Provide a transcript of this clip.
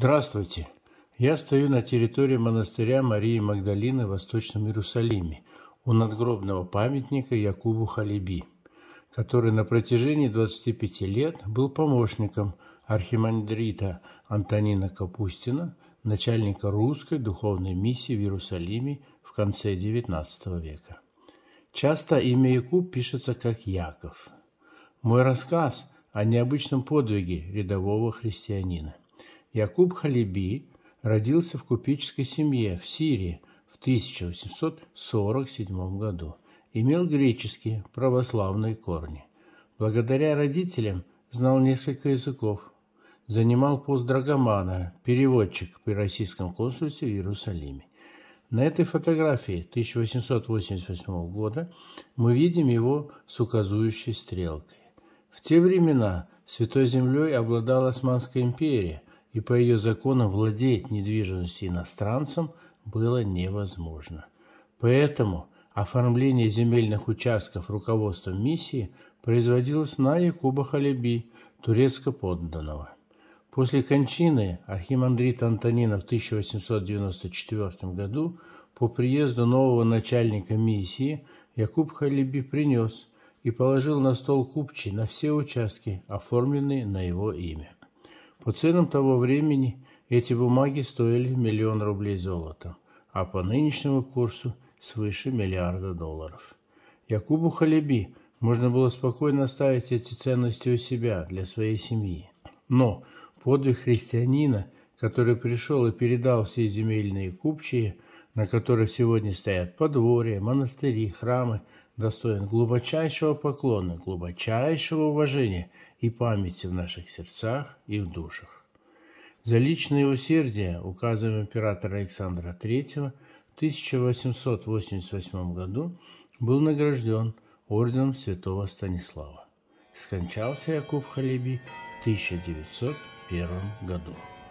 Здравствуйте! Я стою на территории монастыря Марии Магдалины в Восточном Иерусалиме, у надгробного памятника Якубу Халеби, который на протяжении 25 лет был помощником архимандрита Антонина Капустина, начальника русской духовной миссии в Иерусалиме в конце XIX века. Часто имя Якуб пишется как Яков. Мой рассказ о необычном подвиге рядового христианина. Якуб Халеби родился в купеческой семье в Сирии в 1847 году. Имел греческие православные корни. Благодаря родителям знал несколько языков. Занимал пост драгомана, переводчик при российском консульстве в Иерусалиме. На этой фотографии 1888 года мы видим его с указующей стрелкой. В те времена Святой Землей обладала Османская империя, и по ее законам владеть недвижимостью иностранцам было невозможно. Поэтому оформление земельных участков руководством миссии производилось на Якуба Халеби, турецко-подданного. После кончины архимандрита Антонина в 1894 году по приезду нового начальника миссии Якуб Халеби принес и положил на стол купчий на все участки, оформленные на его имя. По ценам того времени эти бумаги стоили 1 000 000 рублей золотом, а по нынешнему курсу свыше $1 миллиарда. Якубу Халеби можно было спокойно оставить эти ценности у себя, для своей семьи. Но подвиг христианина, который пришел и передал все земельные купчие, на которых сегодня стоят подворья, монастыри, храмы, достоин глубочайшего поклона, глубочайшего уважения и памяти в наших сердцах и в душах. За личное усердие указом императора Александра III в 1888 году был награжден орденом святого Станислава. Скончался Якуб Халеби в 1901 году.